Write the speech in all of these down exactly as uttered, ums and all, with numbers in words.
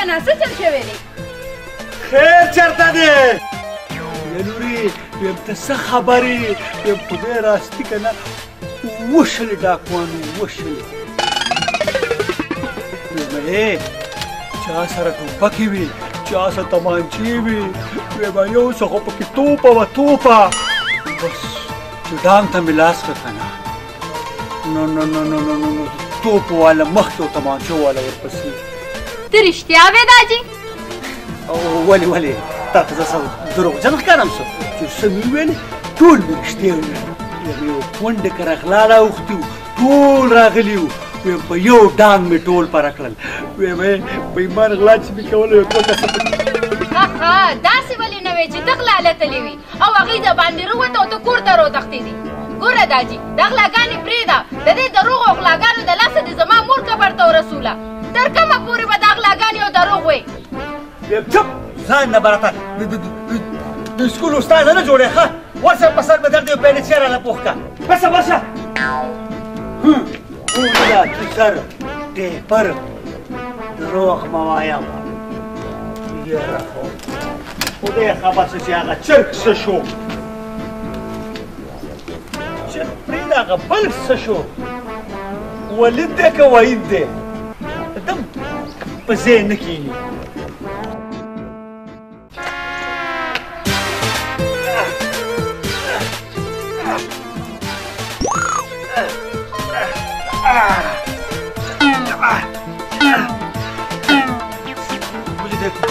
که نه څه چل شوی دی؟ خیر چېرته دی؟ لورې ویم ته څه خبرې ویم خدای راستي که نه وشلې ډاکوانو وشلې ویم چا سره ټوپکې وي چا سره تمانچې وي ویم یو څه خو پکې توپه وه توپه بس چې ډانګ ته مې لاس کړه که نه نو نو نو نو نو نو توپ والا مخکې او تمانچو والا ورپسې ته رښتیا وې داجي؟ ولې ولې تا ته زه څه دروغجن ښکارم څه چې څه مې وویلې ټول مې رښتیا وویل یم یو کونډې که رغلا راوختي وو ټول راغلي وو ویم په یو ډانګ مې ټول پره کړل ویم په ایمان غلا چې مې کوله یو دوه کسه اها داسې ولې نه وې چې ته غلا لتلې وي او هغوی د باندې راووته او ته کور ته راوتښتېدې ګوره داجي دا غلاګانې پرېږده د دې دروغو او غلاګانو د لاسه دې زما مور قبر ته ورسوله تر کومه پورې به دا غلاګانې او دروغ وې چپ ځان نه براته د سکول استاده نه جوړې ښه ورشه په سر مې درد یو پیلې چېره له پوخ که ورشه ورشه اوله کیسر ټیپر دروغ مه وایم یاره خو خدای خبر شه چې هغه چرګ څه شو چرګ پرېږده هغه بل څه شو ولید دی که وعید دی دم په ځای نه کښېني मुझे देखो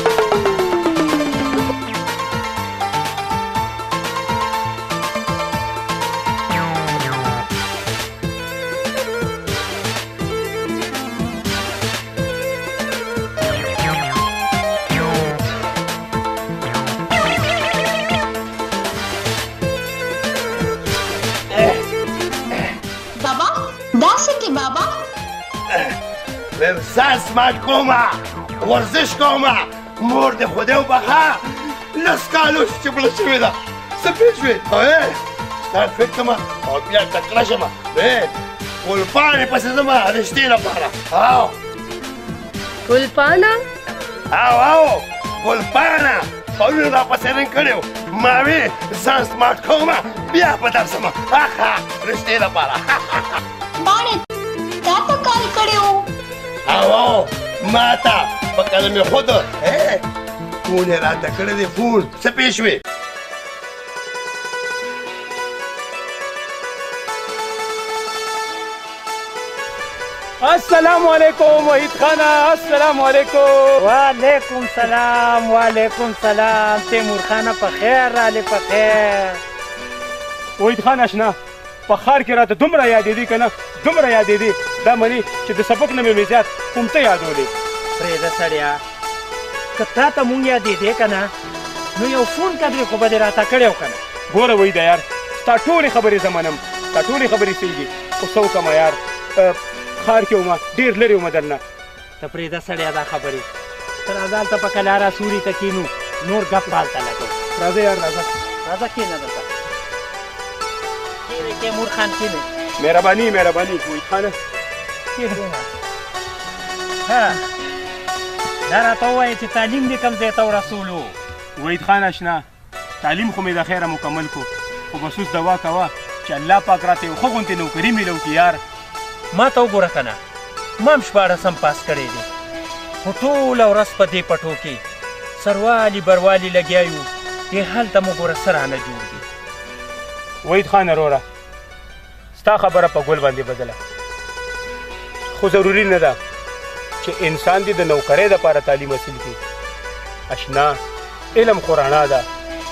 ځان سمارټ کومه ورزش کومه مور د خدای وبخه لس کالو چې مړه شوې ده څه پېښ شوې ستا فکر کومه او بیا تکړه شمه ګلپاڼې پسې ځمه رشتې لپاره او ګلپاڼه او او ګلپاڼه پرون راپسې رنګ کړی و ما وې ځان سمارټ کومه بیا به درځمه اخا رشتې لپاره باڼې تا ته کال کړی و او او ما ته په قدم خود فون یې راته کړی دی فون څه پېښ وې السلام علیکم وحید خانه السلام علیکم وعلیکم سلام وعلیکم سلام تیمور خانه په خیر رالی په خیر وحید خان اشنا په ښار کې راته دومره یادېدي که نه دومره یادېدي دا مني چې د سبق نه مې زیات کوم ته یادولې پرېږده سړیه که تا ته مونږ یادېدې که نه نو یو فون قدرې خو به دې راته کړی و که نه ګوره وحیده یار ستا ټولې خبرې زه منم ستا ټولې خبرې صحیح دي خو څه وکړمه یار ښار کې ومه ډېر لرې ومه درنه ته پرېږده سړیه دا خبرې ته راځه هلته په کلاره سوري ته کښېنو نور ګپ به هلته لګو راځه یار راځه راځه کښېنه دلته کښېنې تیمور خان کښېنې مهرباني مهرباني وحید خانه ها دا راته ووایه چې تعلیم دې کوم ځای ته ورسولو وحید خان اشنا تعلیم خو مې د خیره مکمل کو خو بس اوس دوا کوه چې الله پاک راته یو ښه غوندې نوکري میلو کړي یار ما ته وګوره که نه ما هم شپاړسم پاس کړی دی خو ټوله ورځ په دې پټو کې سروالي بروالي لګیا یو دې هلته مو ګوره څه رانه جوړ دي وحید خان وروره ستا خبره په ګل باندې بدله خو ضروري نه ده چې انسان دې د نوکرۍ دپاره تعلیم حاصل کړي اشنا علم خو رڼا ده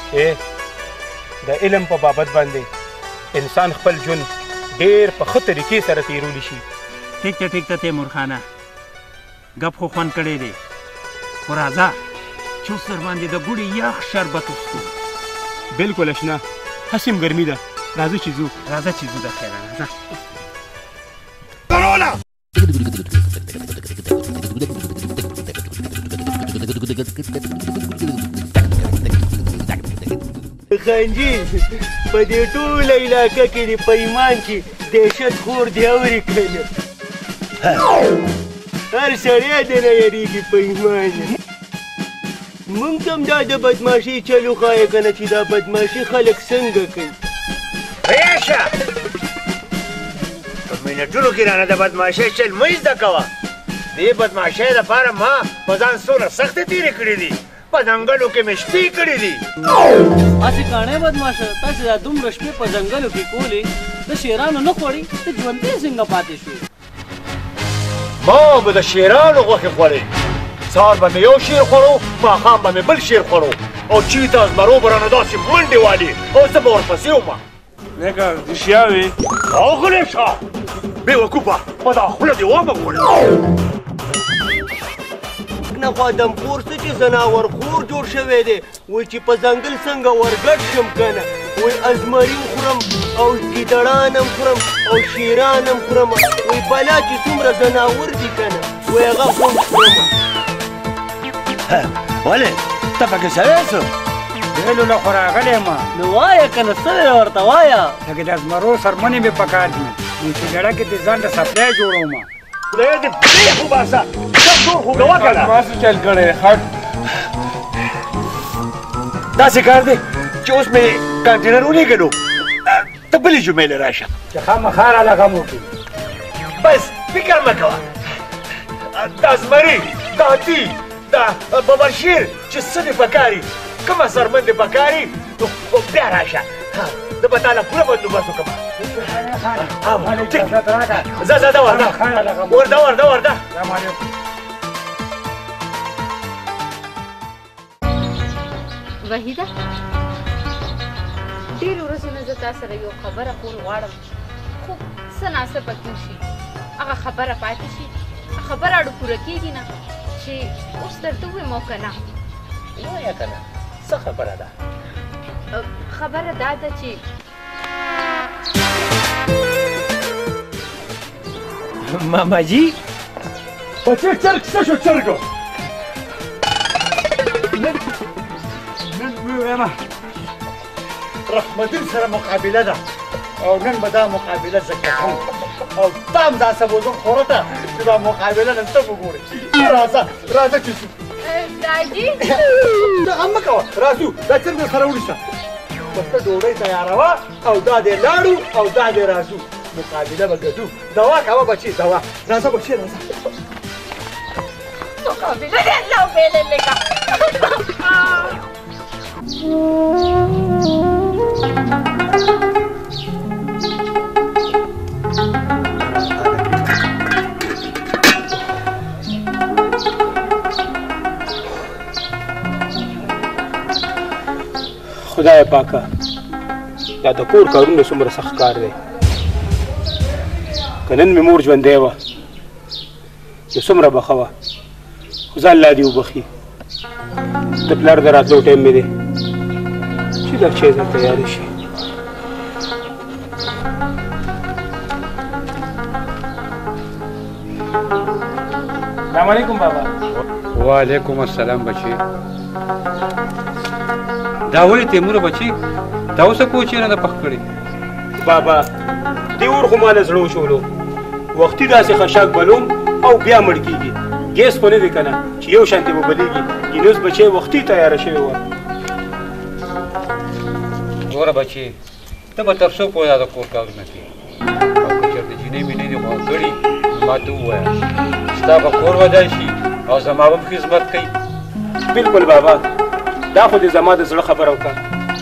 د علم په بابت باندې انسان خپل ژوند ډېر په ښه طریقې سره تېرولی شي ټیک ته ټیک ته تیمور خانه ګپ خو خوند کړی دی خو راځه چې اوس در باندې د ګوړې یخ شربت وڅښو بلکل اشنا هسې هم ګرمي ده راځه چې ځو راځه چې ځو د خیره راځه خنجیر په دې ټوله علاقه کې د په ایمان کې دهشت خور دی اورې کړله هر سړی دې نه یېرېږي په ایمان یې مونږ ته هم دا د بدماشۍ چل وښایه که نه چې دا بدماشي خلک څنګه کوي ریاشه په منټونو کې رانه د بدماشۍ چل مه زده کوه دې بدماشۍ لپاره ما په ځان څومره سختې تېرې کړې دي په ځنګلو کې مې شپې کړې دي هسې کاڼی بدماشه تاسې دا دومره شپې په ځنګلو کې کولې د شیرانو نه خوړې ته ژوندی څنګه پاتې شوې ما به د شیرانو غوښې خوړې سهار به مې یو شیر خوړو ماښام به مې بل شیر خوړو او چېرته زمرو به رانه داسې منډې والې او زه به ورپسې وم لکه رښتیا وې او غلی شه بېوقوفه په دا خوله دې ومه خوړې نه خوا دمخور څه چې ځناورخور جوړ شوی دی وایي چې په ځنګل څنګه ورګډ شم که نه وایي ازمري خورم او ګیدړان هم خورم او شیران هم خورم وایي بلا چې څومره ځناور دي که نه وایي هغه خوند خورم ولې ته پکې سړی څه ډېلو له خو راغلی یم نو وایه که نه څه دی ورته وایه لکه د زمرو سرمنې مې پکار دي نو چې ګړه کې د ځان د سپلای جوړوم خدای دې پرېښ وباسه سم نور خو کوه که نه تاسو چل کړی خټ داسې کار دی چې اوس مې کانټینر ولېږلو ته بلې جمعې له راشه چې خامخا رالغم وکړي بس فکر مه کوه دا زمري دا هاتي دا ببرشیر چې څه دې پکار دي کومه سرمن دې پکار دي نو بیا راشه زه به تا له پوره بندوبست وکړم ځه ځه ده ورده ورده ورده ورده وحیده ډېرو ورځو نه زه تا سره یو خبره کول غواړم خو څه ناڅه پکې وشي هغه خبره پاتې شي خبره اړو پوره کېږي نه چې اوس درته ووایم او که نه وایه که نه څه خبره ده خبره دا ده چې ماما جی په چرګ چرګ څه شو چرګو نن مې ویمه رحمدین سره مقابله ده او نن به دا مقابله زه کوم او تا هم دا سبوزم خوره ته چې دا مقابله نن ته وګورې راځه راځه چې ځو داجي دغه مه کوه راځو دا چرګ سره ونیسه بس ته ډوډۍ تیاروه او دا دې لاړو او دا دې راځو مقابله به ګډو دوا کوه بچي دوا راځه بچي راځه مقابله دې الله وبېلې لکه خدای پاکه دا د کور کارونه څومره سخت کار دی که نن مې مور ژوندی وه چې څومره بخه وه خو زه الله دې وبخي د پلار د راتلو ټایم مې دی چې دا چای ځان تیارې شي السلام علیکم بابا وعلیکم السلام بچی دا ولې تیموره بچی دا اوسه کوه چېرې نه پخ کړې بابا دې اور خو ماله زړه وشولو وختي داسې خشاک بلوم او بیا مړ کېږي ګیس خو نه دی که نه چې یو شانتې به بلېږي ګینوس بچی وختي تیاره شوې وه ګوره بچی ته به تر څو پورې دا د کور کارونه کوې او که چېرته جینۍ مینۍ دې غوړ کړي ما ته ووایه ستا به کور ودان شي او زما به هم خدمت کوي بلکل بابا دا خو دې زما د زړه خبره وکړه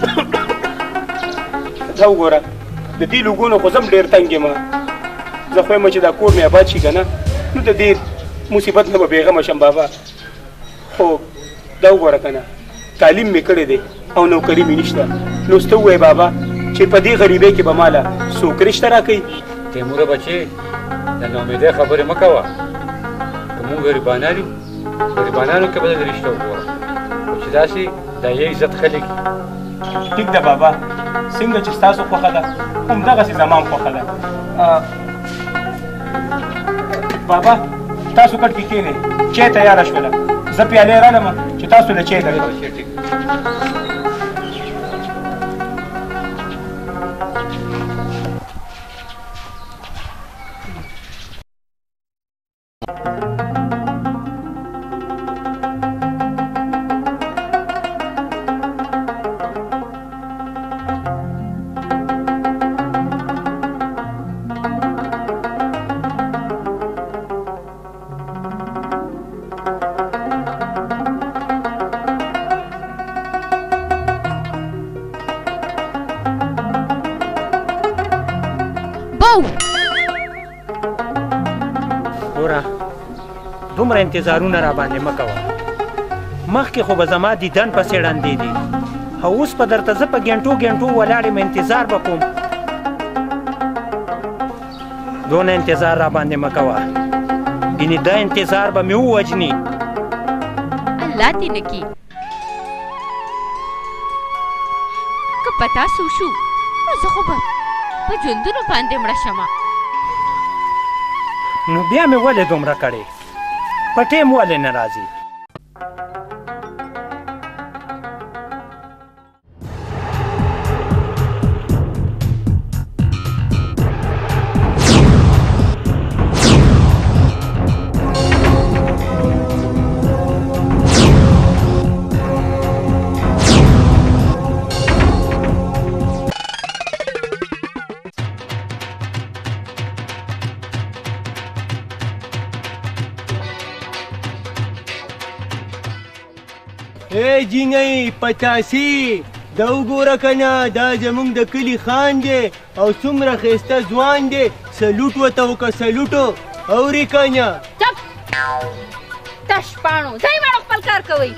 دا وګوره د دې لوګونو خو زه هم ډېر تنګ یم زه خو یم چې دا کور مې آباد شي که نه نو د دې مصیبت نه به بېغمه شم بابا خو دا وګوره که نه تعلیم مې کړی دی او نوکري مې نشته نو اوس ته ووایې بابا چې په دې غریبۍ کې به ماله څوک رشته راکوي تیموره بچی د ناامیدۍ خبرې مه کوه که مونږ غریبانان یو غریبانانو کې به د رشته وګوره خو چې داسې دا یې عزت خلک ټیک ده بابا څنګه چې ستاسو خوښه ده همدغسې زما هم خوښه ده بابا تاسو کټ کې کښېنئ چای تیاره شوله زه پیالې رالمه چې تاسو له چای درکړم دومره انتظارونه را باندې مه کوه. مخکې خو به زما دیدن پسې ړندې دي او اوس به درته زه په ګنټو ګنټو ولاړ یم انتظار به کوم. دونه انتظار را باندې مه کوه، ګینې دا انتظار به مې ووجني. الله دې نه کي که په تاسو شو نو زه خو به په ژوندونو باندې مړه شمه. نو بیا مې ولې دومره کړې؟ په ټیم ولې نه راځي؟ ای جینۍ پتاسي دا وګوره کنه دا زمونږ د کلي خان دی او څومره ښایسته ځوان دی. سلوټ ورته وکړه سلوټو. اورې کنه چپ تش پاڼو ځئ واړو خپل کار کوئ.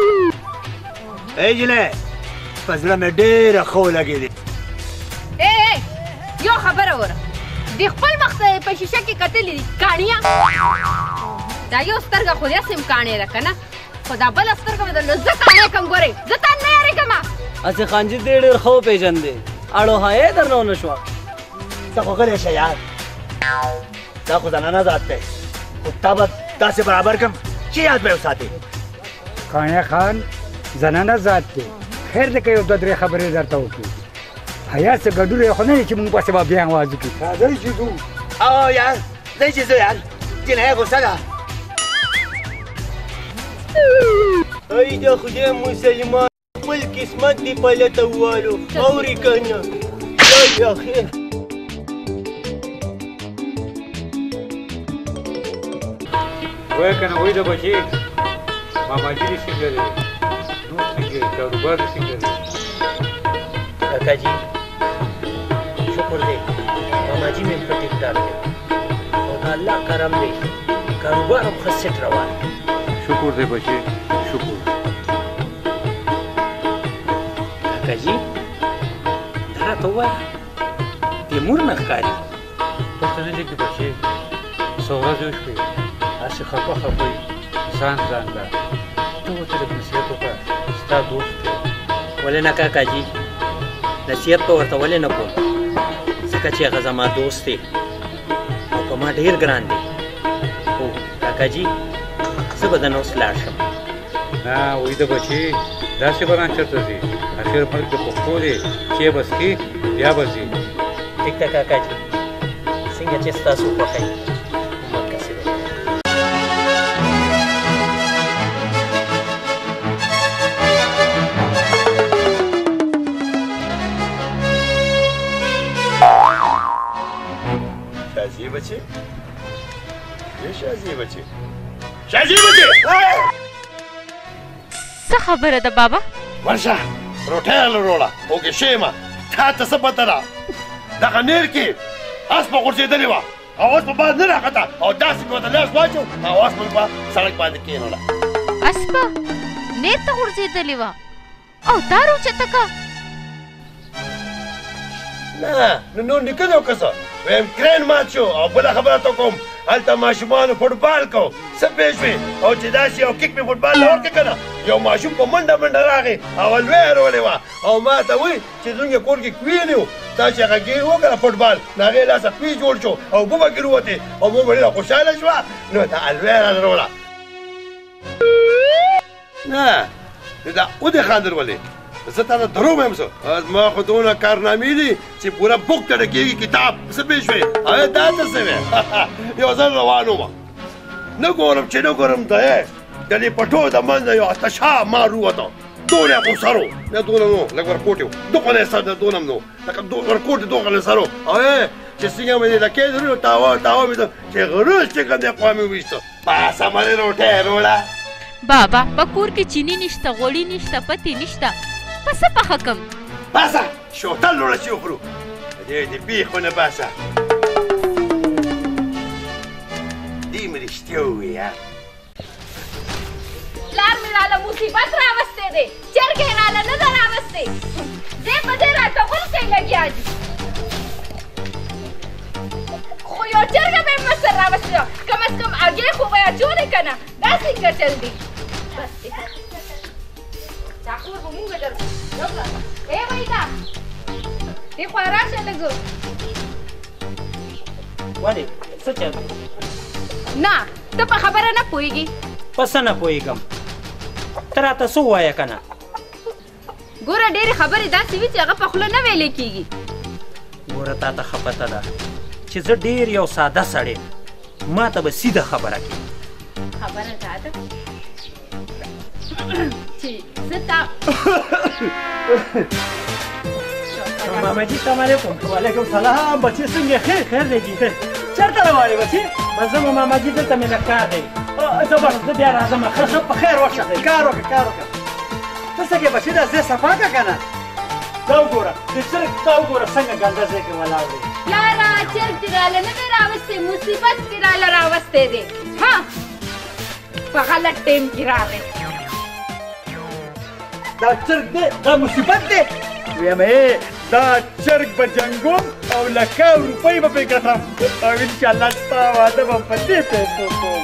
ای جلۍ په زړه مې ډېره ښه ولګېدې. ای ای یو خبره وره دې خپل مخ ته په شیشه کې کتلې دي کاڼیه. دا یو سترګه خو داسې م کاڼې ده که نه خو دا بله سترګه مې درله زه کاڼی کم ګورې زه تا نه یارېږم. هسې خانجي دې ډېر ښه وپېژندې اړو هایې درنه ونه شوه. ته خو غلی شه یار، دا خو زنانه ذات دی خو تا به داسې برابر کړم چې یاد به یې وساتې. کاڼی خان زنانه ذات دی. خیر دی که یو دوه درې خبرې درته وکړي. حیا څه ګډوډ خو نه دی چې موږ پسې به بیا آواز وکړي. راځئ چې ځو. او یار ځئ چې ځو یار جنۍ غوسه ده. ای د خدای مسلمان خپل قسمت دې پلته ووالو. اورې که نه ای اخر وایه که نه وایي د بچې ماماجي دې څنګه دی؟ نور څنګه دی؟ کاروبار دې څنګه دی؟ کاکا جي شکر دی ماماجي مې په ټیک ټاک دی او د الله کرم دی کاروبار هم ښه سیټ روان دی. شکر دی بچې شکر. کاکا جي دا راته ووایه تیمور نه ښکاري. دلته نه دی که بچې څه ورځې وشوې هسې خفه خفه وي ځان ځان ده. ته ورته لږ نصیحت وکړه ستا دوست دی. ولې نه کاکا جي نصیحت به ورته ولې نه کوم ځکه چې هغه زما دوست دی او په ما ډېر ګران دی. خو کاکا جي زه به دنه اوس لاړ شم. نه وایي د بچې داسې به نه چېرته ځي. اخر ملک د پښتو دی چې بس کې بیا به ځي. ټیک ده کاکا جي څنګه چې ستاسو خوښه وي همداسې به شازي بچې یې شازي بچې شازي بچې څه خبره ده بابا؟ ورشه روټۍ لروړه اوږې شېمه تا ته څه پته ده دغه نیر کې اسپه غورځېدلې وه او اوس په باد نه راخته او داسې مې ورته لاس واچو او اوس مې په سړک باندې کېنوله. اسپه نیر ته غورځېدلې وه او تا راوچته که؟ نه نو نور نیکه دی او که څه ویم کرین مات شو او بله خبره ته کوم هلته ماشومانو فوټبال کو څه پېښ وې او چې داسې یو کیک مې فوټبال ته ورکړې که نه یو ماشوم په منډه منډه راغی او لوی یې رولې وه او ما ته وایي چې زموږ یې کور کې کوې نه و تا چې هغه ګیر وکړه فوټبال نو هغې لاسه کوې جوړ شو او اوبه پکې راوتې او مو به ډېره خوشحاله شوه نو ته الوی یې راروله. نه دا ودې خاندر ولې زه تا ته دروغ وایم څه زما خو دونه کارنامې دي چې پوره بوک ته ډکېږي کتاب څه پېښ وې هغې دا ته څه وې یو ځل روان وم نه ګورم چې نه ګورم ته یې د دې پټو د منځه یو اتشا مار ووته دونه یې خو سر و نه دونه نو لږ ورکوټ یو دوغه نه سر دونه نو لکه ورکوټ دوغه نه سر و هغې چې څنګه مې دې لکې درلو تاوه تاوه مې ته چې غروز چې کوم دی خوا مې ویسته پاسه مې روټۍ روړه. بابا په کور کې چینی نشته غوړي نشته پتې نشته په څه پخه کم؟ باسه شوتل وړه چې وخورو دې دې بیخو نه باسه دې مې رښتیا ووایه پلار مې راله مصیبت راوستی دی چرګ یې راله نه ده راوستی دی په دې راته غولکۍ لګیا دي خو یو چرګه به یې مسر راوستی ده کم از کم هګۍ خو به یې اچولې که نه دا څنګه چل دی بس دی دا کور به مونږ درکړو ای ویدا دې خوا راشه لږ ولې څه چل نه ته په خبره نه پوهېږي په څه نه پوهېږم ته راته څه ووایه که نه ګوره ډېرې خبرې داسې وي چې هغه په خوله نه ویلې کېږي ګوره تا ته ښه پته ده چې زه ډېر یو ساده سړی ما ته به سیده خبره کوي خبره دا ده چې زه تا ماما جی السلام علیکم وعلیکم سلام بچې څنګه خیر خیر دی جی چېرته روانې بچې بس زه ماما جي دلته مې لږ کار دی زه بس زه بیا راځم ښه ښه په خیر وشه کار وکړه کار وکړه ته څه کې بچې دا ځای صفا کړه که نه دا وګوره د چرګ دا وګوره څنګه ګنده ځای کې ولاړ دی یاره چرګ دې راله نه دی راوستی مصیبت دې راله راوستی دی ها په غلط ټیم کې راغی دا چرګ دی دا مصیبت دی ویم دا چرګ به جنګوم او لکه روپۍ به پرې ګټم او انشاءالله ستا واده به په دې پیسو کوم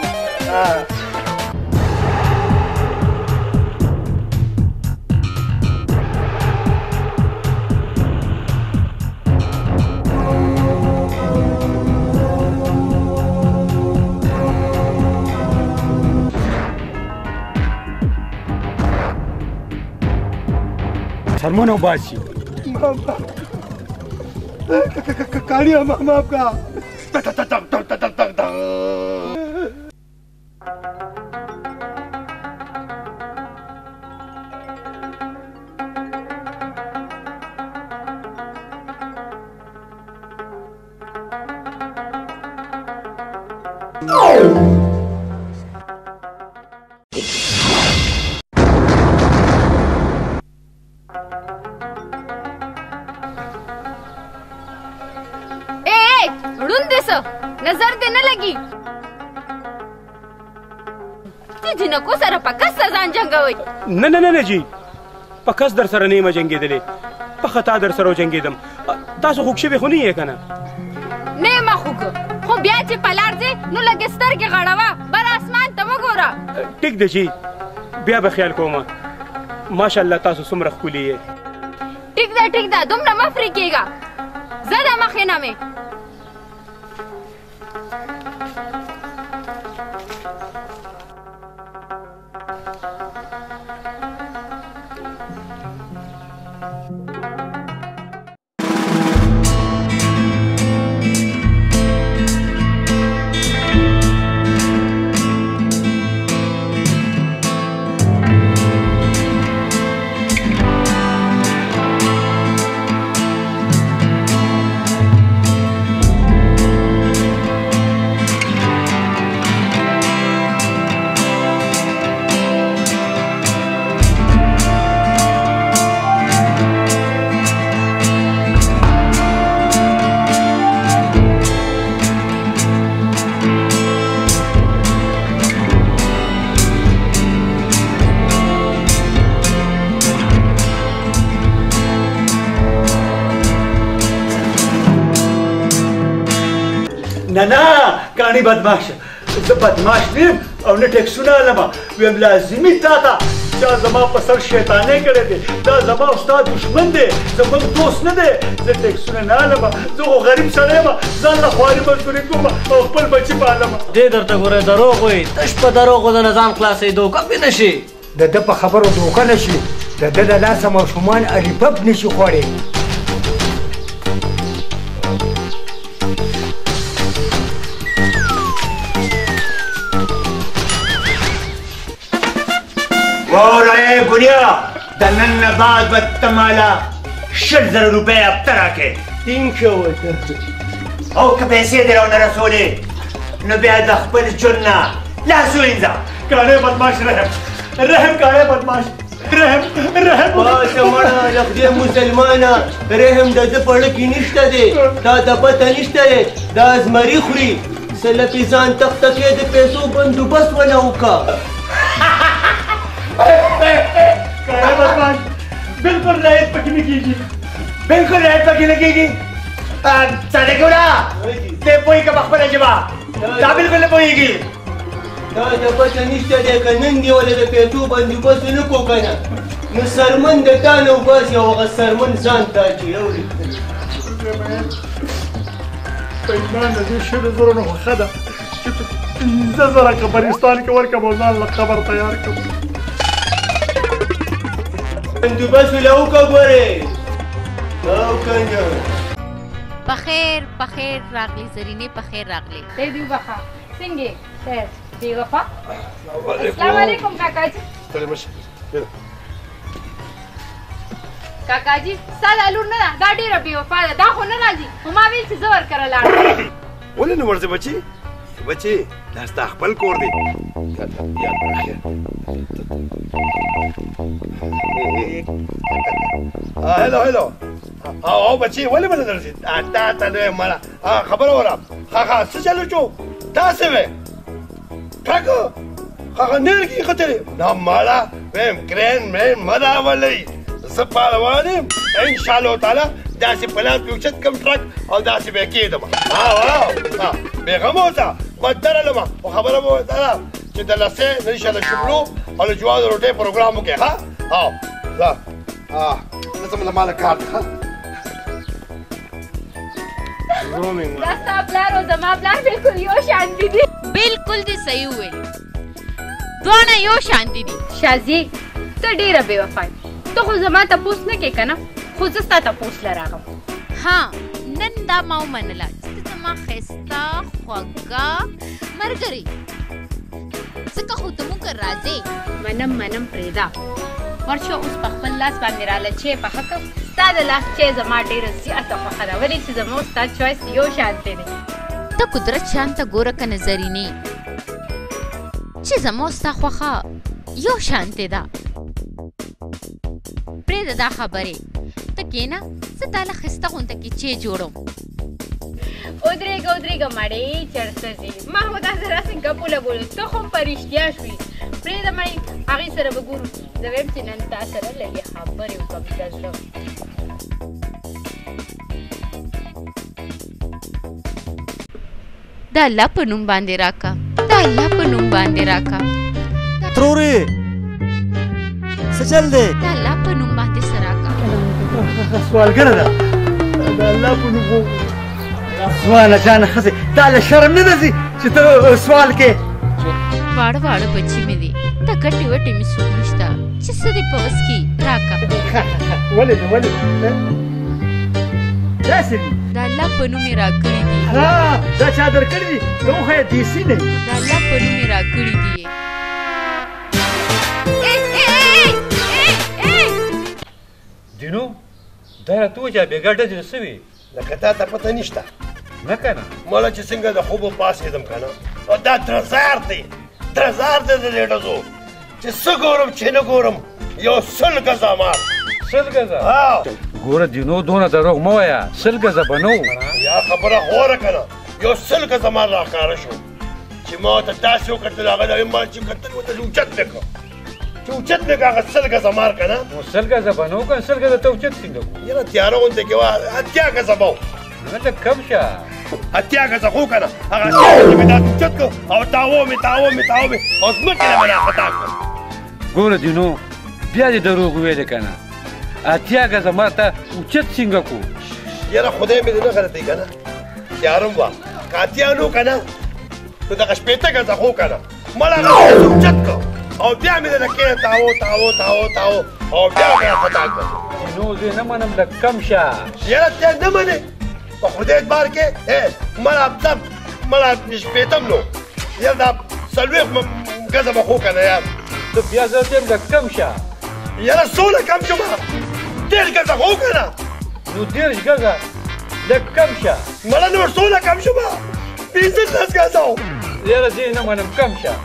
سلمان وباسي کاڼي ماپ کا نظر دې نه لګي ته جنکو سره په کس ځان جنګوئ نه نه نه جی په کس در سره نه یم جنګېدلې په خطا در سره وجنګېدم تاسو خوږ شوي خو نه یې که نه نه یم خوږ خو بیا چې په لار ځې نو لږې سترګې غړوه بل اسمان ته وګوره ټیک دی جی بیا به خیال کومه ماشاءالله تاسو څومره ښکلي یې ټیک ده ټیک ده دومره مه فرې کېږه زه د مخې نه مې نه نه کاڼي بدماشه زه بدماش نه یم او نه ټیکسونه علمه ویم لازمي تا ته چا زما په سر شیطانۍ کړی دی دا زما او ستا دښمن دی زموږ دوست نه دی زه ټیکسونه نه علمه زه خو غریب سړی یم ځان له خواري مزدوري کوم او خپل بچي پالمه دې درته ګوره دروغ وایي تش په دروغو د نظام خلاصېدو کمې نه شي د ده په خبرو دوکه نه شي د ده د لاسه ماشومان الیپپ نه شي خوړی واوره ای ګونیا د نن نه بعد به ته ماله شل زره روپۍ هفته راکړې ټینګ شه ورته او که پیسې دې راونه رسولې نو بیا د خپل ژوند نه لاس ووینځه کاڼی بدماش رحم رحم کاڼی بدماش رحم رحم باشه مړه د خدای مسلمانه رحم د ده په زړه کې نشته دی تا ته پته نشته دی دا زمري خوري سلفي ځان تخته کې د پیسو بندوبست ونه وکړه بالکل رعایت پکې نه کېږي بالکل رعایت پکې نه کېږي صادق وړه دی پوهېږه په خپله ژبه دا بالکل نه پوهېږي دا د پته نشته دی که نن دې ولې د پیسو بندوبست ونه کړو که نه نو سرمن د تا نه وباسي او هغه سرمن ځان ته اچوي اورې په ایمان د دې شلو زرو نه خو ښه ده چې په پنځه زره قبرستان کې ورکړم او ځان له قبر تیار کړم بندوبست له وکړه ګورې او که نه بخیر بخیر راغلی زرینې بخیر راغلی دی دوی بخا څنګه خیر دی وفا السلام علیکم کاکا جی کاکا جی ستا دا لور نه ده دا ډېره بې وفا ده دا خو نه راځي خو ما ویل چې زه ورکره لاړم ولې نه ورځې بچي بچي دا ستا خپل کور دی هلو هلو او بچي ولې به نه درځي تا ته نه یم مړه خبره وره ښه ښه څه چلو شو داسې وې کاکو هغه نېر کې ختلې نه مړه ویم کرین مین مه راولئ زه پهلوان یم انشاءالله تعالی داسې پلان پې اوچت کړم ټرک او داسې به یې کېږدم بېغمه اوسه بدتره لمه خو خبره به دا ده چې د لسې نه شي د شبلو او د جوارو روټۍ پروګرام وکړې ښه او ځه لسم له ماله کار ده ښه دا ستا پلار او زما پلار بالکل یو شانتي دي بالکل دې صحیح وویل دواړه یو شانتي دي شازي ته ډېره بې وفا یې ته خو زما تپوس نه کې که نه خو زه ستا تپوس له راغم ها نن دا ما ومنله چې ته زما ښایسته خوږه ملګرې ځکه خو ته مونږ راځې منم منم پرېږده ورشه اوس په خپل لاس باندې راله چای پخه کړم ستا د لاس چای زما ډېره زیاته خوښه ده ولې چې زما ستا چوایس یو شانتی دی ته قدرت شان ته ګوره که نظرینې چې زما ستا خوښه یو شانتی ده پرېږده دا خبرې ته کښېنه زه تا له ښایسته غونډه کې چای جوړم ودرېږه ودرېږه مړې چېرته ځې ما خو داسې راسې ګپو لګولو ته خو په رښتیا شوې پرېږده مړې هغې سره به ګورو زه ویم چې نن تا سره لږې خبرې وکړم د زړه د الله په نوم باندې راکه د الله په نوم باندې راکه ترورې څه چل دی د الله په نوم باندې څه راکه سوالګره ده د الله په نوم سواله جانه ښځې تا له شرم نه ده ځي چې ته سوال کې واړه واړه بچي مې دي دا ګټې وټې مې څوک نشته چې څه دې په وس کې راکه ولې نه ولې داسې دي د الله په نوم یې راکړي دي دا چا درکړي دي که وښیه دیسي دی د الله په نوم یې راکړي دي دینو دا راته ووایه بېګا ډزې څه وې لکه تا ته پته نشته نه که نه مړه چې څنګه د خوبه پاڅېدم که نه او دا درزار دی درزار دی د دې ډزو چې څه ګورم چې نه ګورم یو سل ګزه مار سل ګزه ګوره دینو دونه دروغ مه وایه سل ګزه به نه یا خبره غوره که نه یو سل ګزه مار راښکاره شو چې ما ورته داسې وکتل هغه د ما چې کتل ورته اوچت مې کړ چې اوچت مې کړ هغه سل ګزه مار که نه نو سل ګزه به نه وکړه سل ګزه ته اوچت څنګه کړو یاره تیاره غوندې کې وه اتیا ګزه به و نه لږ کم شه اتیا ګزه خو که نه هغه اتیا ګزه مې داسې اوچت کړ او تاوه مې تاوه مې تاوه مې او ځمکې نه مې راخطا کړ ګوره دینو بیا دې دروغ وویلې که نه اتیا ګزه مار ته اوچت څنګه کړو یاره خدای مې دې نه غلطوي که نه تیاره م وه که اتیا نو که نه نو دغه شپېته ګزه خو که نه مړه هغه اوچت کړ او بیا مې دله کېنه تاوه تاوه تاوه تاوه او بیا مې راخطا کړ نو زه نه منم لږ کم شه یاره ته نه منې په خدای اعتبار کې مړه دا مړه شپېتم نو یاره دا څلوېښت ګزه به خو که نه یار ته بیا زه ته یم لږ کم شه یاره څومره کم شومه دېرش ګزه خو که نه نو دېرش ګزه لږ کم شه مړه نور څومره کم شومه پنځلس ګزه و یاره زه نه منم کم شه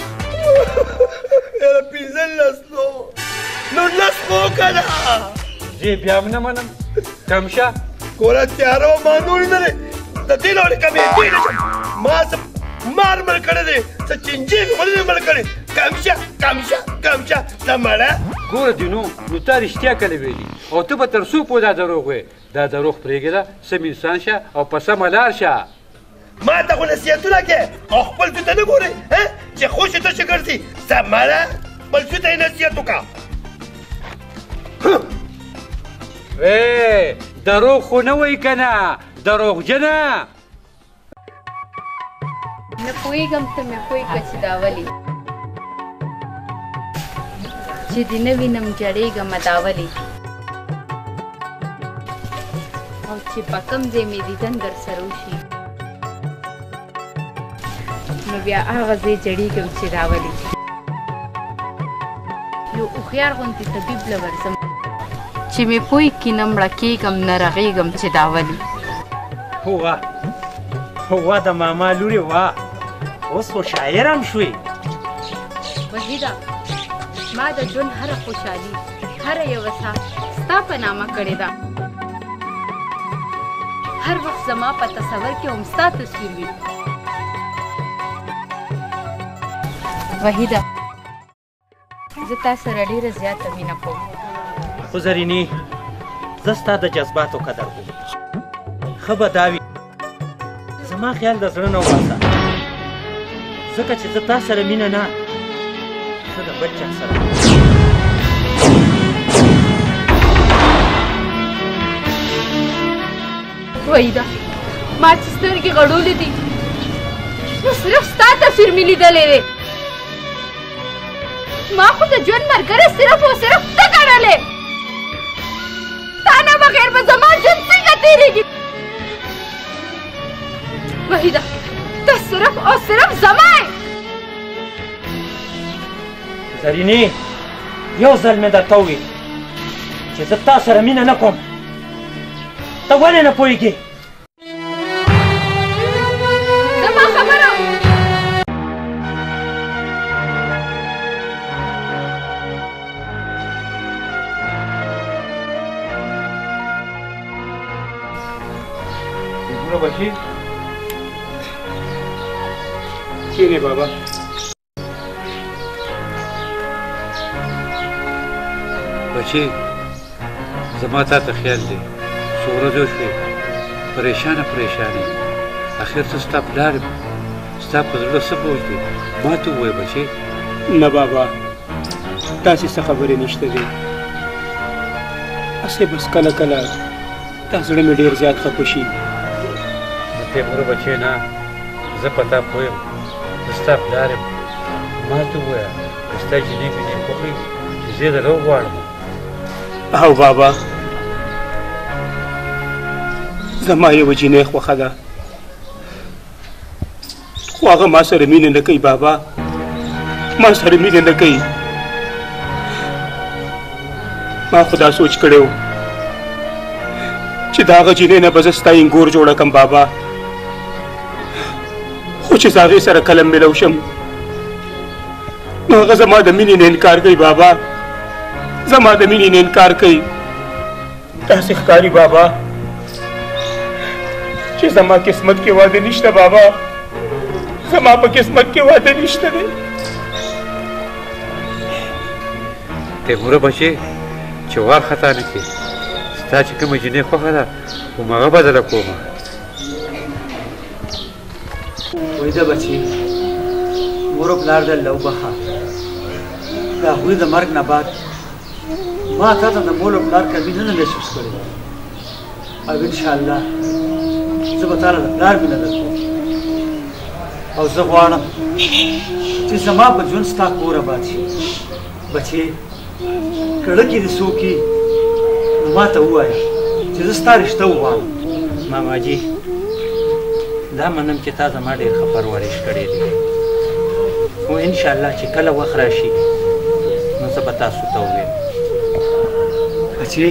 یاره پنځلس نو نو لس خو که نه زه بیا هم نه منم کم شه ګوره تیاره وه ما نور نه دی د دې نه ولې کمېدی نه شم ما څه مار مړ کړی دی څه چینجې مې ولې مړ کړی کم شه کم شه کم شه ته مړه ګوره دینو نو تا رښتیا کله ویلي او ته به تر څو پوه دا دروغ وې دا دروغ پرېږده سم انسان شه او په سمه لار شه ما ته خو نصیحتونه کې او خپل زوی ته نه ګورې چې خوش یې تشه ګرځي سمه ده خپل زوی ته یې نصیحت وکړه ای دروغ خو نه وایي که نه دروغجنه نه پوهېږم ته مې پوه کړه چې دا ولې چې دې نه وینم جړېږم دا ولې او چې په کوم ځای مې دیدن در سره وشي نو بیا هغه ځای جړېږم چې دا ولې یو هوښیار غوندې طبیب له ورځم چې مې پوه کړي نه مړه کېږم نه رغېږم چې دا ولې هوه هوه د ماما لورې وه اوس خو شاعر هم شوې وحیده ما د ژوند هره خوشحالي هره یوه ساه ستا په نامه کړې ده هر وخت زما په تصور کې هم ستا تصویر وي وحیده زه تا سره ډېره زیاته مینه کوم خو زرینې زه ستا د جذباتو قدر کوم ښه به دا وي زما خیال د زړه نه وباسه ځکه چې زه تا سره مینه نه زه د بل چا سره وحیده ما چې سترګې غړولې دي نو صرف ستا تصویر مې لیدلی دی ما خو د ژوند ملګری صرف او صرف ته ګڼلې تا نه بغیر به زما ژوند څنګه تېرېږي وحیده ته صرف او صرف زما یې زرینې یو ځل مې درته وویل چې زه تا سره مینه نه کوم ته ولې نه پوهېږې زما خبره ګوره بچي کښېنې بابا بچې زما تا ته خیال دی څو ورځې وشوې پریشانه پریشانه یم اخر زه ستا پلار یم ستا په زړه څه بوج دی ما ته ووایه بچې نه بابا داسې څه خبرې نشته دی هسې بس کله کله دا زړه مې ډېر زیات خفه شي ته ګوره بچې نه زه په تا پوه یم زه ستا پلار یم ما ته ووایه که ستا جینۍ مینې خوښوي چې زه یې درله وغواړم او بابا زما یوه جینۍ خوښه ده خو هغه ما سره مینه نه کوي بابا ما سره مینه نه کوي ما خو دا سوچ کړی و چې د هغه جینۍ نه به زه ستا انګور جوړه کړم بابا خو چې زه هغې سره کله میلو شم نو هغه زما د مینې نه انکار کوي بابا زما د مینې نه انکار کوي داسې ښکاري بابا چې زما قسمت کې واده نشته بابا زما په قسمت کې واده نشته دی ته ګوره بچې چې وار خطا نه کړې ستا چې کومه جینۍ خوښه ده هماغه بدله کومه وایده بچې مور او پلار دې الله وبخښه د هغوی د مرګ نه بعد ما تا ته د مور او پلار کمي نه ده محسوس کړې او انشاءالله زه به تا له د پلار مینه درکوم او زه غواړم چې زما په ژوند ستا کور اباد شي بچې کړه کې دې څوک وي نو ما ته ووایه چې زه ستا رشته وغواړم ماما جي دا منم چې تا زما ډېر ښه پرورش کړی دی خو انشاءالله چې کله وخت راشي نو زه به تاسو ته ووایم بچې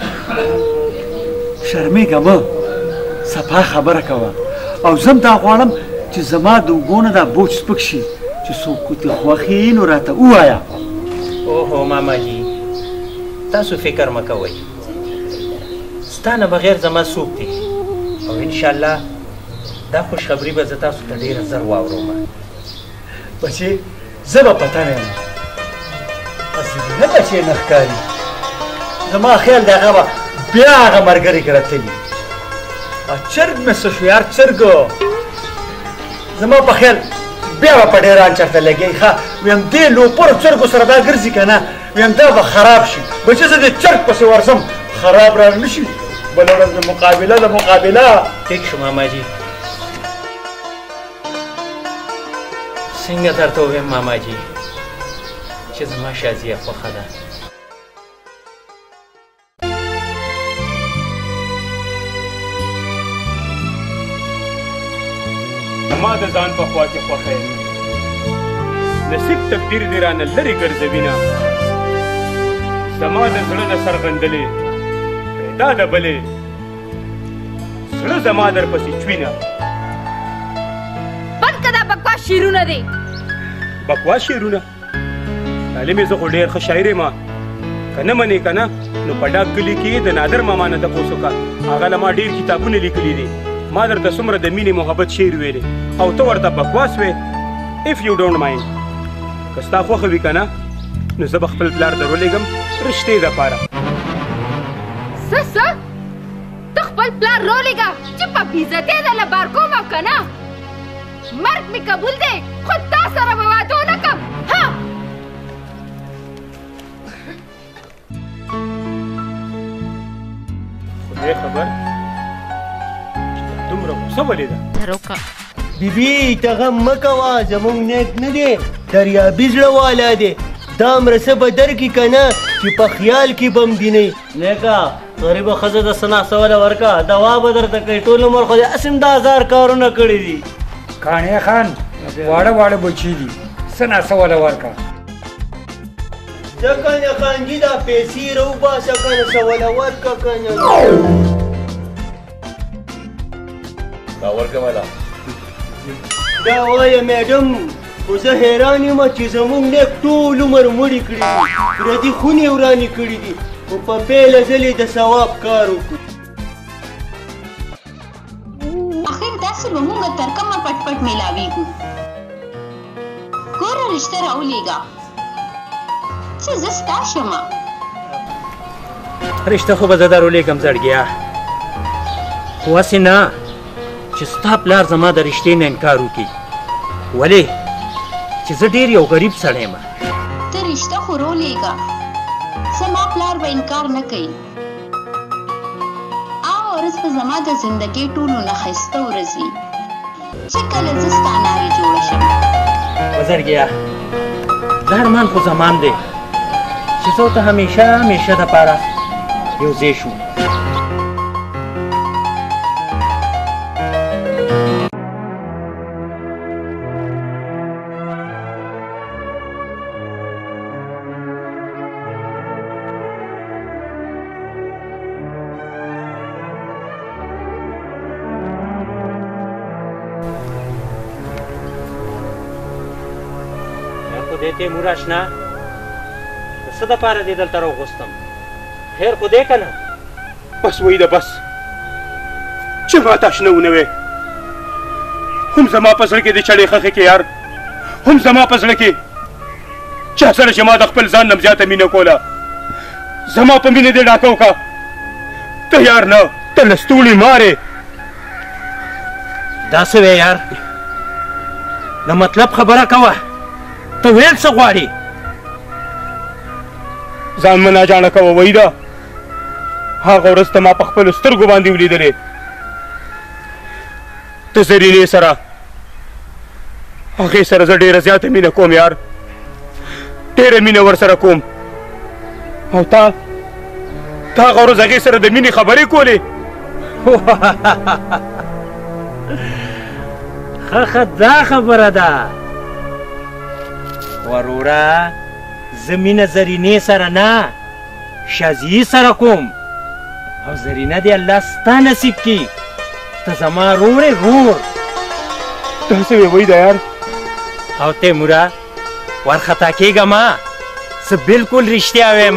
شرمېږه مه صفا خبره کوه او زه هم دا غواړم چې زما د اوږو نه دا بوج سپک شي چې څوک دې خوښ یې نو راته ووایه اوهو ماما جي تاسو فکر مه کوئ ستا نه بغیر زما څوک دی او انشاءالله دا خوشخبري به زه تاسو ته ډېره زر واورم بچې زه به پتنه یم نه بچې نه ښکاري زما خیال دی هغه به بیا هغه ملګري کره تلي چرګ مې څه شو یار چرګو زما په خیال بیا به په ډېران چېرته لګوي ښه ویم دې لوپرو چرګو سره دا ګرځي که نه ویم دا به خراب شي بچې زه دې چرګ پسې ورځم خراب را نه شي بله ورځ د مقابله د مقابله ټیک شو ماماجي څنګه درته ووایم ماماجي چې زما شازیه خوښه ده زما د ځان په خوا کې خوښه یم نصیب تقدیر دې رانه لرې ګرځوینه زما د زړه نه سرغندلې پیدا ده بلې زړه زما درپسې چوینه بند که دا بکواس شعرونه دي بکواس شعرونه طالب یې زه خو ډېر ښه شاعر یم که نه منې که نه نو په ډاک کلي کې د نادر ماما نه تپوس وکړه هغه له ما ډېر کتابونه لیکلي دي ما درته څومره د مینې محبت شعر ویلې او ته ورته بکواس وې اف یو ډونټ مایند که ستا خوښه وي که نه نو زه به خپل پلار در ولېږم رشتې دپاره څه څه ته خپل پلار رولېږه چې په بېعزتۍ درله بار کوم او که نه مرګ مې قبول دی خو تا سره به واده ونه کړم ها خدای خبر دومره غوسه ولې ده دروکه بیبي ته غم مه کوه زموږ نیت نه دی دریابي زړه والا دی دا مرسه به درکړي که نه چې په خیال کې به م دینئ نیکه غریبه ښځه د څه ناسوله ورکه دوا به درته کوي ټول عمر خو دې هسې م دا هزار کارونه کړي دي کاڼی خان واړه واړه بچي دي څه ناسوله ورکه ځه کنه خانجي دا پیسې راوباسه کنه سوله ورکه کنه دا ورکه والا دا وایه میډم خو زه حیران یم چې زموږ نیک ټول عمر مړي کړي دي پردي خونې ورانې کړي دي خو په پیله ځلې د ثواب کار وکړو اخر داسې به موږ تر کومه پټ پټ میلاویږو ګوره رشته راولېږه چې زه ستا شمه رشته خو به زه در ولېږم زړګیا خو هسې نه چې ستا پلار زما د رشتې نه انکار وکړي ولې چې زه ډېر یو غریب سړی یم ته رشته خو رولېږه زما پلار به انکار نه کوي هغه ورځ به زما د زندګۍ ټولو نه ښایسته ورځ وي چې کله زه ستا ناوې جوړه شم وزرګیا دا ارمان خو زمان دی چې زه ورته همیشه همیشه دپاره یو ځای شو خدای تیمور اشنا د څه دپاره دې دلته راوغوستم خیر خو دی که نه بس وایي ده بس چې ماته اشنا ونه وې هم زما په زړه کې د چړې خښې کې یار هم زما په زړه کې چا سره چې ما د خپل ځان نه زیاته مینه کوله زما په مینې دې ډاکه وکړه ته یار نه ته لستوړي مارې دا څه وې یار د مطلب خبره کوه ته ویل څه غواړې ځان مه ناجاڼه کوه وایي ده هغه ورځ ته ما په خپلو سترګو باندې ولیدلې ته زرینې سره هغې سره زه ډېره زیاته مینه کوم یار ډېره مینه ورسره کوم او تا تا هغه ورځ هغې سره د مینې خبرې کولې ښه ښه دا خبره ده وروره زه مینه زرینې سره نه شازیې سره کوم او زرینه دې الله ستا نصیب کړي ته زما رورې رور دا څه وې وایي ده یار او تیموره ورخطا کېږه ما زه بلکل رښتیا وایم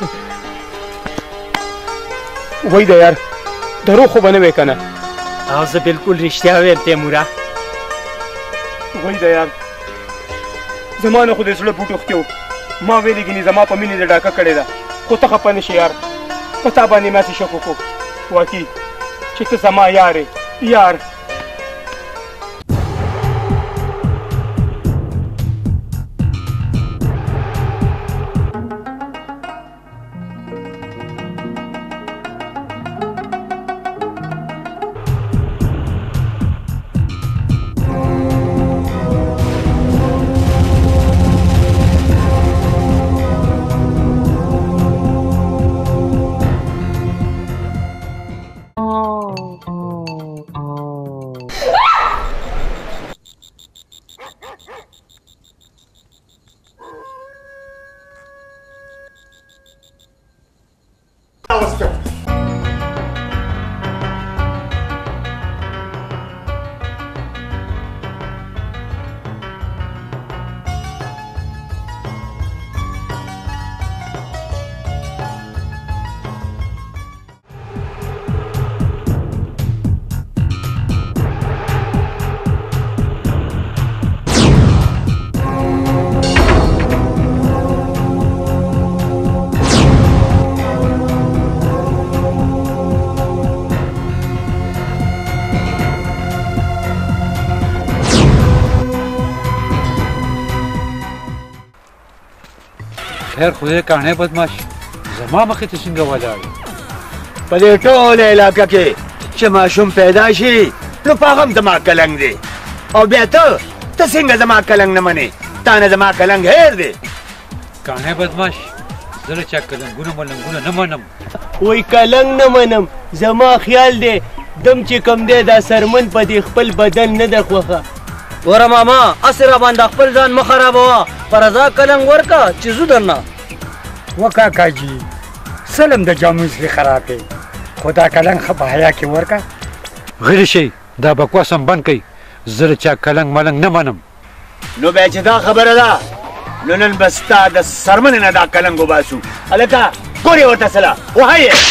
وایي ده یار دروغ خو به نه وې که نه او زه بلکل رښتیا وایم تیموره وایي ده یار زما نه خو د زړه بوټ وختې و ما ویلې ګینې زما په مینې دې ډاکه کړې ده خو ته خفه نه شې یار په تا باندې مې هسې شک وکړو واقعي چې ته زما یار یې یار خیر خدای کاڼی بدماش زما مخې ته څنګه ولاړ په دې ټوله علاقه کې چې ماشوم پیدا شي نو په هغه هم زما کلنګ دی او بیا ته ته څنګه زما کلنګ نه منې تا نه زما کلنګ هیر دی کاڼی بدماش زه له چا کلنګونه ملنګونه نه منم وای کلنګ نه منم زما خیال دی دم چې کم دی دا سرمن په دې خپل بدن نه ده خوښه ګوره ماما هسې راباندې خپل ځان مه خرابوه په رضا کلنګ ورکه چې ځو درنه و کاکاجي سلم د جاموس کې خراب دی خو دا کلنګ ښه په حیا کې ورکه غلی شئ دا بکواس هم بند کوئ زه د چا کلنګ ملنګ نه منم نو بیا چې دا خبره ده نو نن به ستا د سرمنې نه دا کلنګ وباسو هلکه ګورې ورته سله وهه یې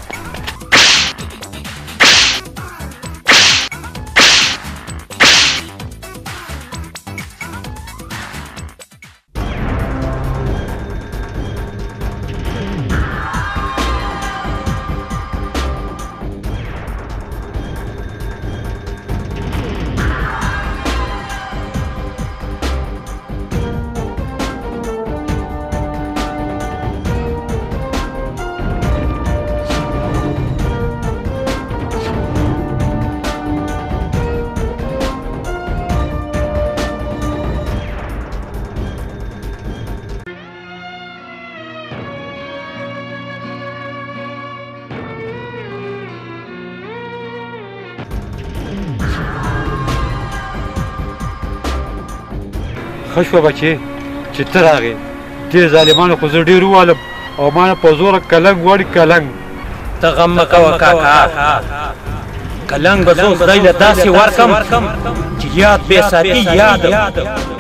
ښه شوه بچې چې ته راغې دې ظالمانو خو زه ډېر ووالم او ما نه په زوره کلنګ وړي کلنګ ته غم مه کوه کاکا کلنګ به زه خدای له داسې ورکم چې یاد بې ساتي یاد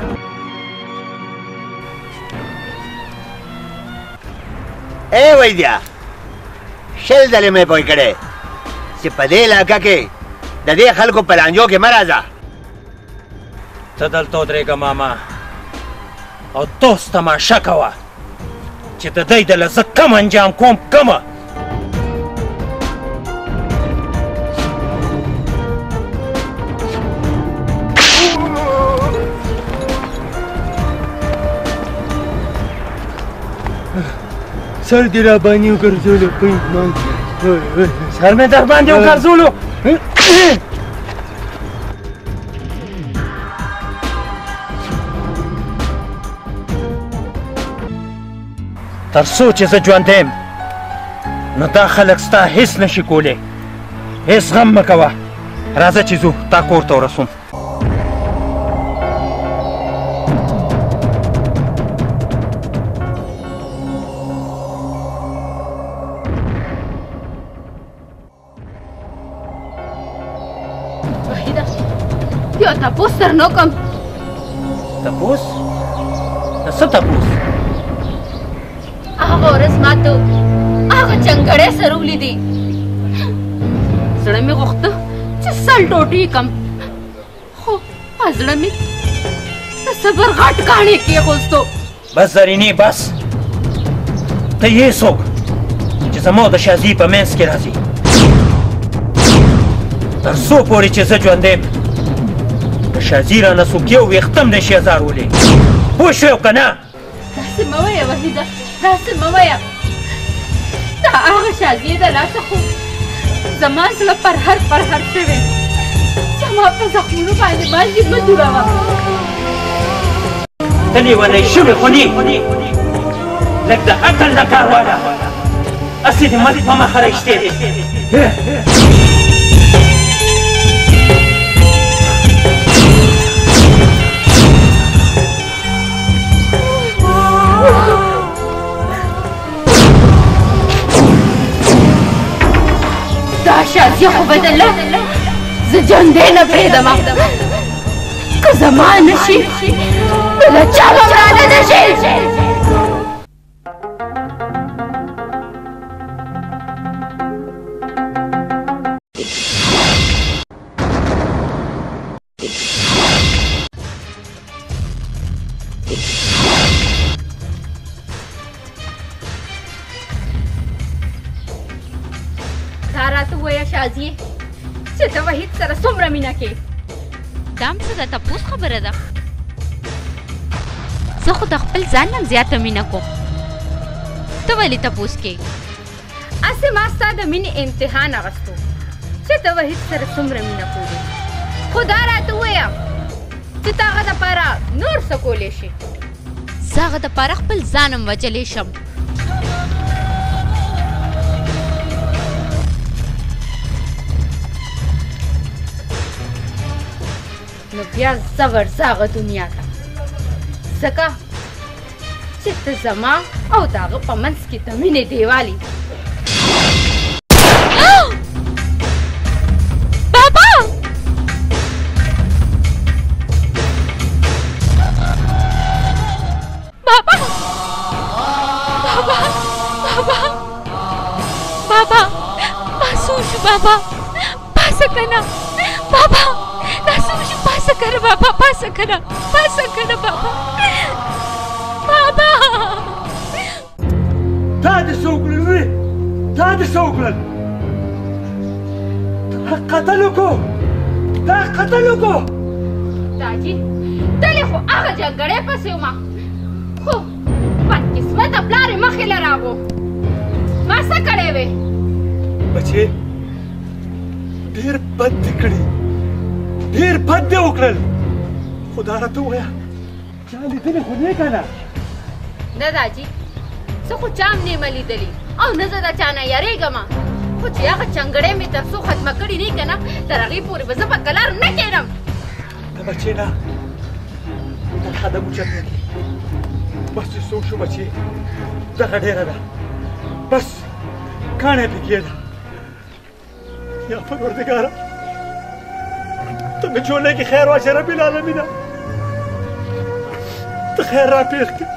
ای ویدیا شل ځلې مې پوه کړی چې په دې علاقه کې د دې خلکو په لانجو کې مه راځه ته دلته ودرېږه ماما او ته اوس تماشه کوه چې د دی دله زه کم انجام کوم کمه سر دې را باندې وګرځولو پیمان سر مې در باندې وګرځولو تر څو چې زه ژوندی یم نو دا خلک ستا هېڅ نشي کولی هېڅ غم مه کوه راځه چې ځو تا کور ته ورسوم یو تپوس درنه کوم تپوس د څه تپوس هغه ورځ ما ته هغه چنګړی سره ولیدې زړه مې غوښته چې سل ټوټې کړم خو زړه مې د صبر غټ کاڼی کېښوستو بس زرینې بس ته یې څوک چې زما د شازي په منځ کې راځي تر څو پورې چې زه ژوندی یم د شازي رانه څوک یو ویښتم نشي ازارولې پوه شوې او که نه داسې مه وایه وحیده داسې مه وایه دا هغه شازي د لاسه خو زما زړه پرهر پرهر شوی زما په زخمونو باندې باندې مه جوړوه ته لیونی شوې خو نه لږ د عقل نه کار واله هسې د مرګ په مخه رښتې دی دا شازي خو به د الله زه ژوندی نه پرېږدمه که زما نه شي نو د چا به ورانه نه شي دا راته ووایه شازیې چې ته وحید سره څومره مینه کې دا هم څه د تپوس خبره ده زه خو د خپل ځان نه زیاته مینه کوم ته ولې تپوس کې هسې ما ستا د مینې امتحان اخیستو چې ته وحید سره څومره مینه کوې خو دا راته ووایه چې ته هغه دپاره نور څه کولی شي زه هغه دپاره خپل ځان هم وجلی شم نو بیا زه ورځه هغه دنیا ته ځکه چې ته زما او د هغه په منځ کې د مینې دیوال یې بابا بابا بابا بابا بابا پاسوشو بابا پاسه کنه بابا ناسوشو پاسه کنه بابا پاسه کنه پاسه کنه بابا بابا تا دې څه وکړل وې تا دې څه وکړل تا قتل وکړو تا قتل وکړو داجي تلې خو هغه جګړې پسې ومه خو بدقسمته پلار یې مخې له راغو ما څه کړی وې بچې ډېر بد دې کړي ډېر بد دې وکړل خو دا راته ووایه چا لیدلې خو نه که نه نه داجي زه خو چا هم نه یم لیدلي او نه زه د چا نه یارېږم خو چې هغه چنګړې مې تر څو ختمه کړي نه که نه تر هغې پورې به زه په کلار نه کښېنم نه بچې نه دا خدم اوچت نه کړي بس چې څه وشو بچې دغه ډېره ده بس کاڼی پې کېده یا پروردګاره ته مې جولۍ کې خیر واچې رب العالمینه ته خیر راپېښ کړې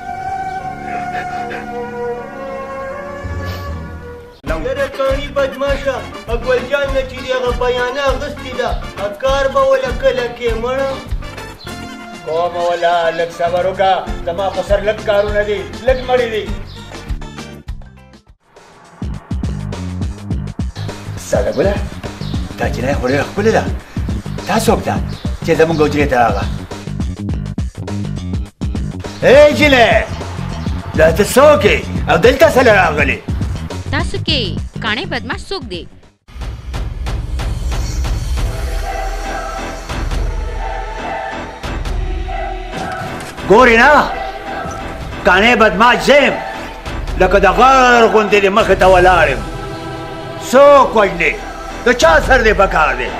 یاره کاڼي بدماشه اکبر جان نه چې دې هغه بیانه اخیستې ده کار به وله کله کې مړه کوم ولا لږ صبر وکړه زما په سر لږ کارونه دي لږ مړي دي ساده ګله دا جنۍ خو ډېره ښکلې ده دا څوک ده چې زموږ حجرې ته راغله ای جنۍ دا ته څوک یې او دلته څه له راغلې تاسو کې کاڼی بدماش څوک دی ګورې نه کاڼی بدماش زه یم لکه د غر غوندې دې مخې ته ولاړ یم څوک وژنې د چا سر دې په کار دی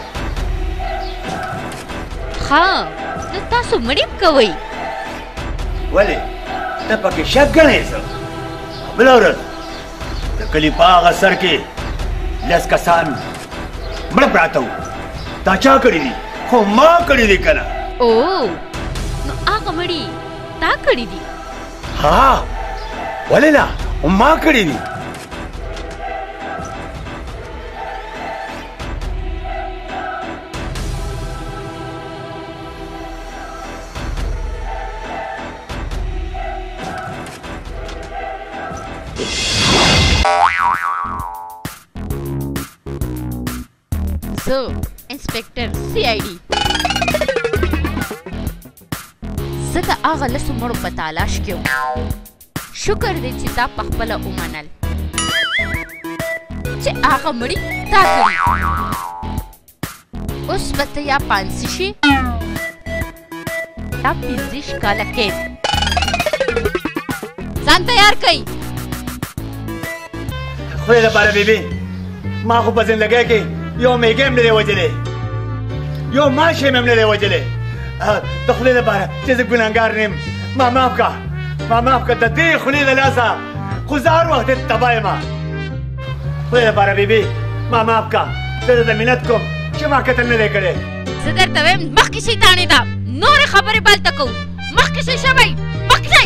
ښه نو تاسو مړی م کوئ ولې ته پکې شک ګڼې څه بله ورځ د کلي په هغه سر کې لس کسان مړه پراته وو دا چا کړي دي خو ما کړي دي که نه او نو هغه مړي تا کړي دي ها ولې نه ما کړي دي زه انسپکټر سی آی ډي زه د هغه لسو مړو په تلاش کې وم. شکر دی چې تا پخپله ومنل چې هغه مړي تا کړي. اوس به ته یا پانسي شي یا پنځه کاله قید. ځان تیار کړئ. خدای لپاره بیبي ما خو په زندګۍ کې یو میږی هم نه دی وژلی، یو ماشی مې هم نه دی وژلی. د خدای لپاره چې زه ګناهګار نه یم ما معاف کړه، ما معاف کړه. د دې خولې له لاسه خو زه هر وخت تباه یم. خدای لپاره بیبي ما معاف کړه. زه درته منت کوم چې ما قتل نه دی کړی. زه درته وایم مخکې شئ تاڼې ته، نورې خبرې بلته کوو. مخکې شئ شوی، مخکې شئ.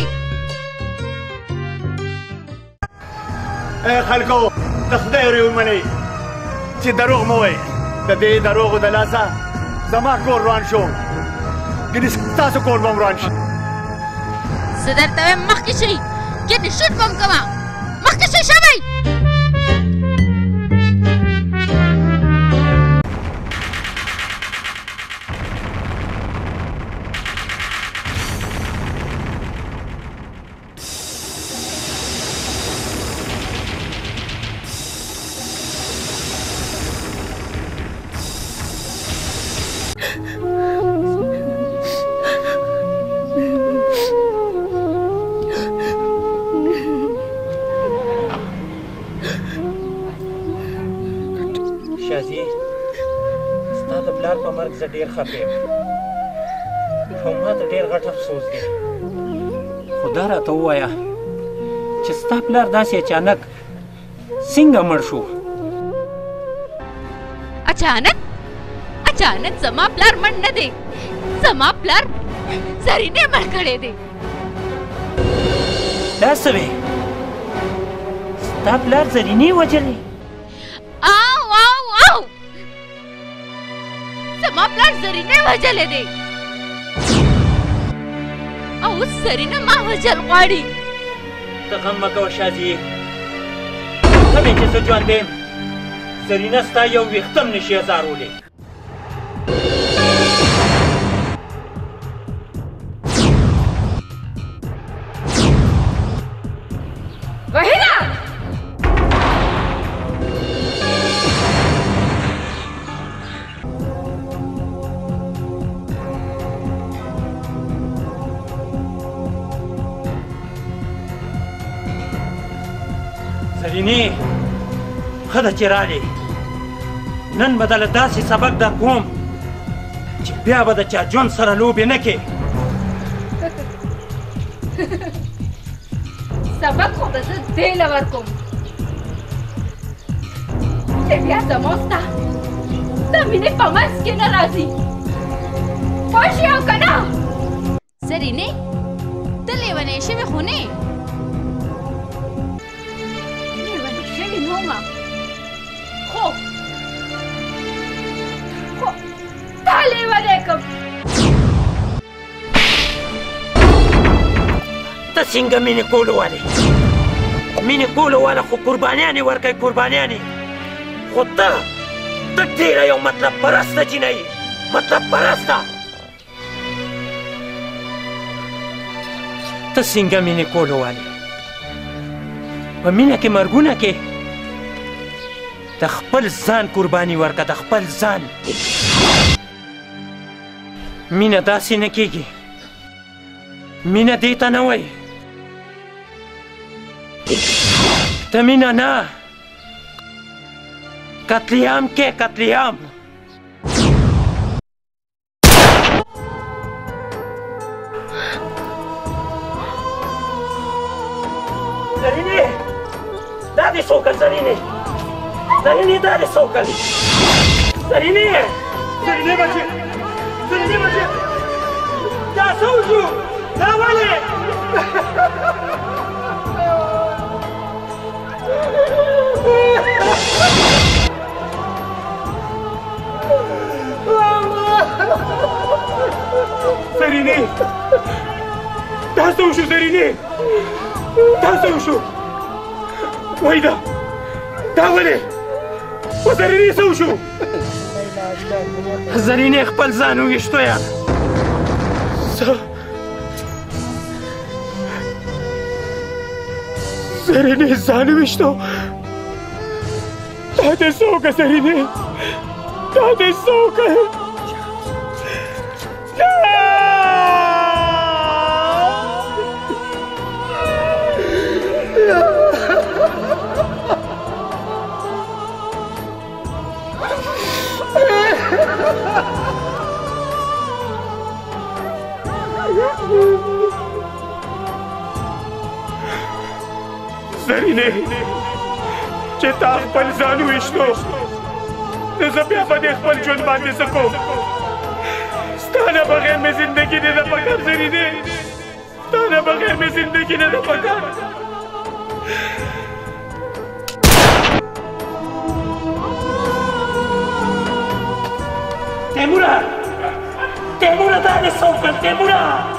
ای خلکو د خدای ورې ومنئ چې دروغ مه وایئ. د دې دروغو د لاسه زما کور روان شو، ګنې ستاسو کور به هم روان شي. زه درته وایم مخکې شئ، ګنې شوټ به هم کومه. مخکې شئ شوی. شازي ستا د پلار په مرګ زه ډېر خفه یم او ما ته ډېر غټ افسوس دی. خو دا راته ووایه چې ستا پلار داسې اچانک څنګه مړ شو؟ اچانک اچانک زما پلار مړ نه دی، زما پلار زرینې مړ کړی دی. دا څه وې؟ ستا پلار زرینې وژلې؟ او او او زما پلار زرینې وژلی دی او اوس زرینه ما وژل غواړي. ته غم مه کوه شازي، ښه دی چې زه ژوندی یم. زرینه ستا یو ویښته هم نشي ازارولی. وحیده زرینې ښه ده چې رالې. نن به دله داسې سبق در کوم چې بیا به د چا ژوند سره لوبې نه کې. سبق خو به زه دې له ورکوم چې بیا زما ستا د مینې په منځ کې نه راځي. پوه شوې او که نه؟ زرینې ته لیونی شوې خو نه یې. لیونی شوې نه ومه، خو خو تا لیونی کړم. ته څنګه مینې کولو والې؟ مینې کولو واله خو قربانیانې ورکوي، قربانیانې. خو ته ته ډېره یو مطلب پرسته جینۍ، مطلب پرسته. ته څنګه مینې کولو والې؟ په مینه کې مرګونه کې د خپل ځان قرباني ورکه، د خپل ځان. مینه داسې نه کېږي، مینه دې ته نه وایي. ته مینه نه، قتلیام کې قتلیام. زرینې دا دې څه وکړل؟ زرینې زرینې دا دې څه وکړل؟ زرینې زرینې بچې زرینې بچې دا څه وشو؟ دا ولې؟ زرینې دا څه وشو؟ زرینې دا څه وشو؟ وایده دا ولې؟ و زرینې څه وشو؟ زرینې خپل ځان وویشتویه زه زرینې ځان وویشتو دا دې څه وکړه زرینې دا دې څه وکړه زرینې چې تا خپل ځان وویشتو نو زه بیا به دې خپل ژوند باندې څه کوم ستا نه بغیر مې زندګي نه ده پکار زرینې ستا نه بغیر مې زندګي نه ده پکار تیموره تیموره دا دې څه وکړل تیموره